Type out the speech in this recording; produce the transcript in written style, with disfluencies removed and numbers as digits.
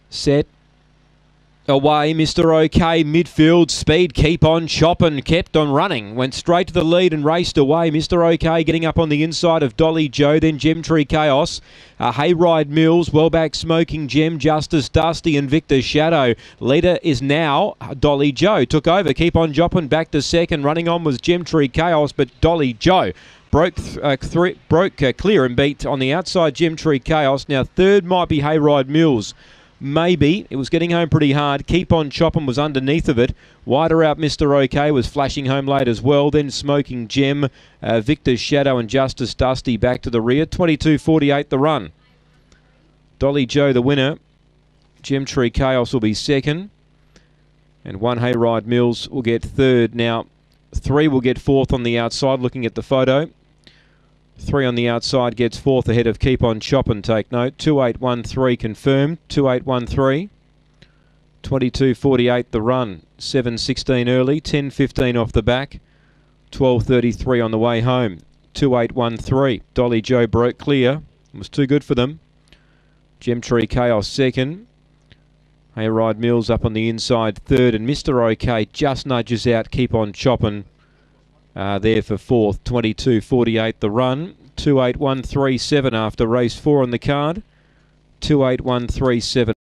Set. Away, Mr. OK, midfield, speed, keep on chopping, kept on running, went straight to the lead and raced away. Mr. OK getting up on the inside of Dolly Joe, then Gemtree Chaos, Hayride Mills, well back Smoking Gem, Justice Dusty and Victor Shadow. Leader is now Dolly Joe, took over, keep on chopping, back to second, running on was Gemtree Chaos, but Dolly Joe broke clear and beat on the outside Gemtree Chaos. Now third might be Hayride Mills. Maybe. It was getting home pretty hard. Keep on chopping was underneath of it. Wider out Mr. OK was flashing home late as well. Then Smoking Gem, Victor Shadow and Justice Dusty back to the rear. 22.48 the run. Dolly Joe the winner. Gemtree Chaos will be second. And one Hayride Mills will get third. Now, three will get fourth on the outside looking at the photo. 3 on the outside gets fourth ahead of Keep On Choppin', take note. 2813 confirmed. 2813. 22.48 the run. 7.16 early. 10.15 off the back. 12.33 on the way home. 2813. Dolly Joe broke clear. It was too good for them. Gemtree Chaos second. Hayride Mills up on the inside third. And Mr. OK just nudges out Keep On Choppin'. There for fourth. 22.48 the run. 28137 after race 4 on the card. 28137.